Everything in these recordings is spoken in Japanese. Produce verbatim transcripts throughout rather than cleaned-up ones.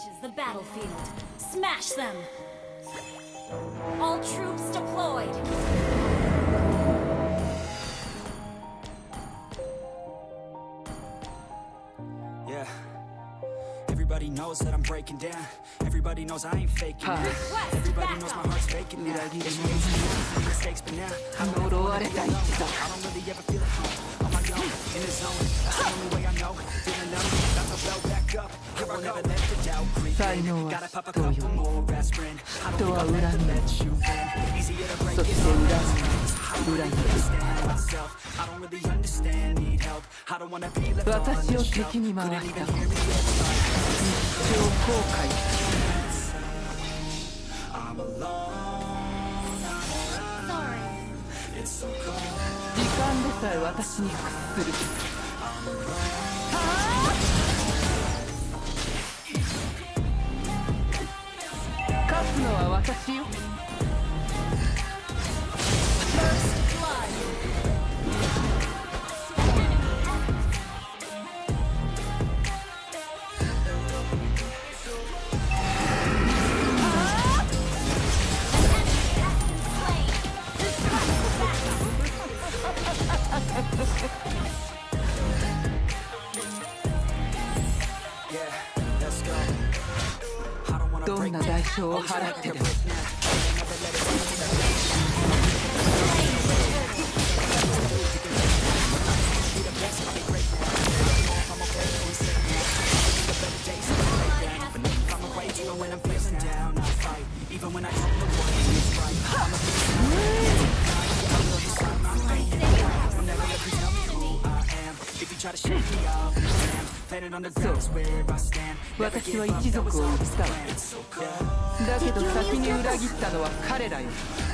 reaches the battlefield, smash them! All troops deployed! Yeah. Everybody knows that I'm breaking down. Everybody knows I ain't faking it. Everybody knows my heart's faking now. There's ways to make mistakes, but now I know I don't really ever feel at home. On my own, in the zone. That's the only way I know. Feeling numb, that's how well back up. I won't ever let the doubt creep in. Gotta pop a couple more aspirin. I don't think I'll ever let you in. Easier to break it up. I don't really understand myself. I don't really understand, need help. I don't wanna be left on the shelf. Couldn't even hear me yet. I'm alone. Sorry. It's so cold. 時間でさえ私に屈する。勝つのは私よ。どんな代償を払ってでもそう私は一族を売ったわ。だけど先に裏切ったのは彼らよ。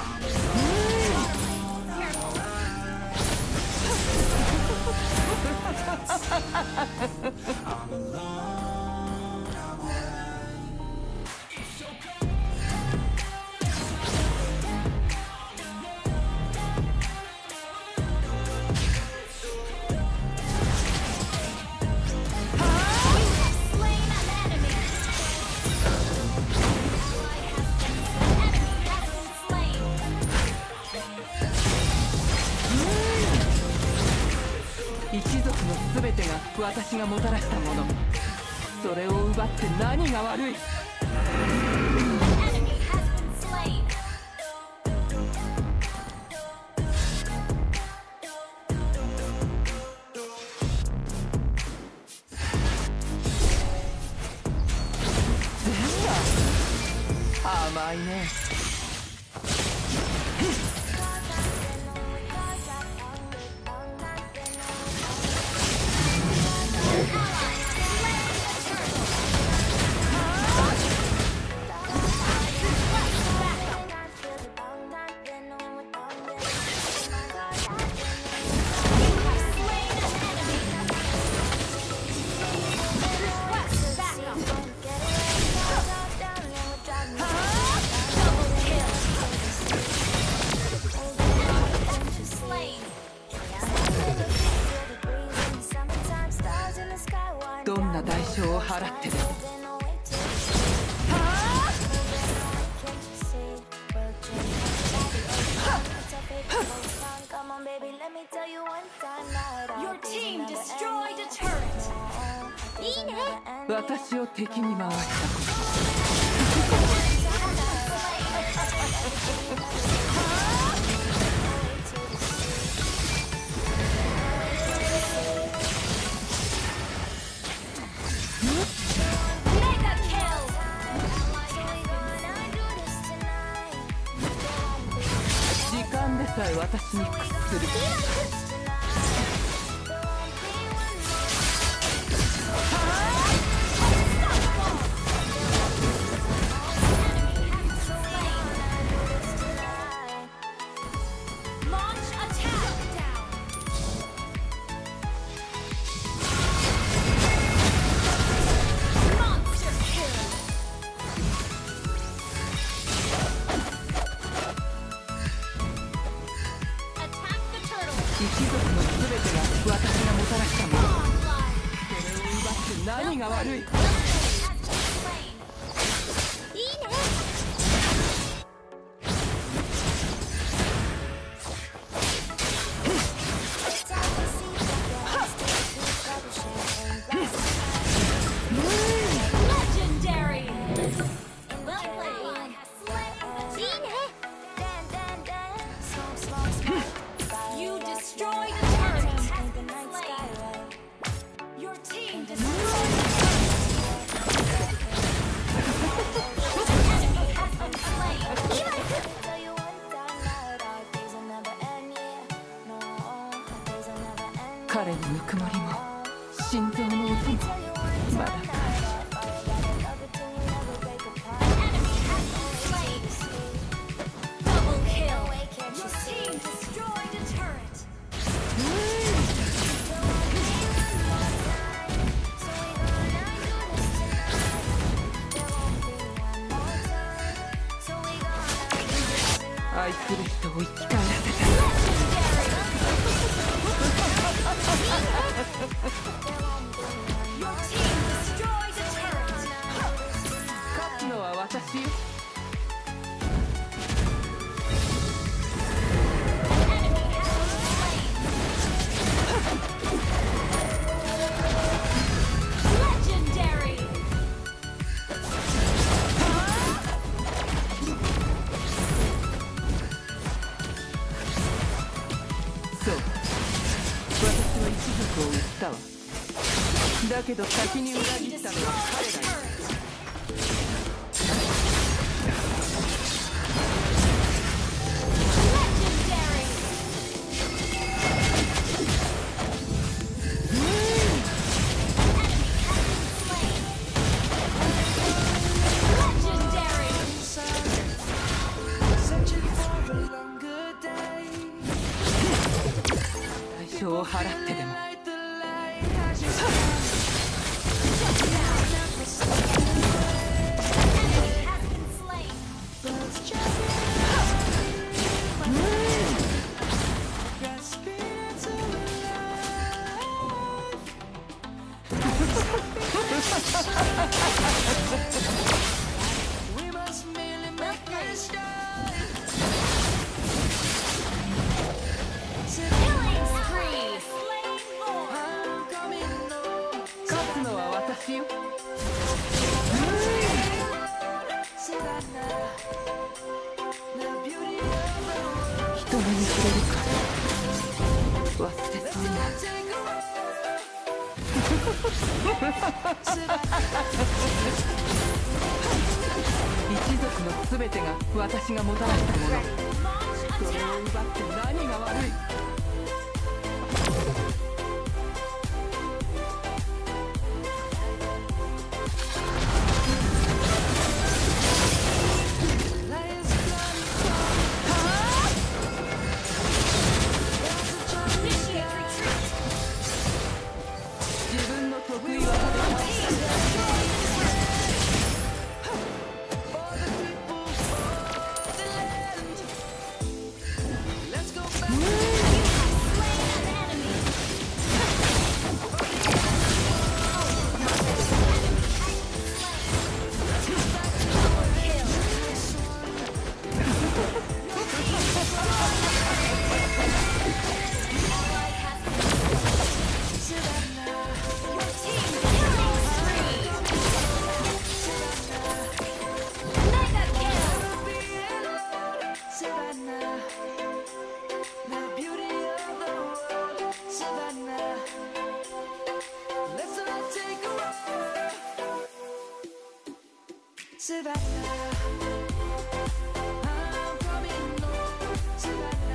一族の全てが私がもたらしたもの。それを奪って何が悪い。全部甘いね。どんな代償を払ってでも。私を敵に回した。時間でさえ私に屈する。一族の全てが私がもたらしたもの。それを奪って何が悪い。 彼のぬくもりも心臓の音もまだか。愛する人を生き返らせた。勝つのは私よ。そう、私は一族を売ったわ。だけど先に裏切ったのは彼だよ。代償を払ってでも。勝つのは私よ。人目に触れるから忘れそうになる。一族の全てが私がもたらしたもの。それを奪って何が悪い。自分の得意技でSavannah, I'm coming home, Savannah.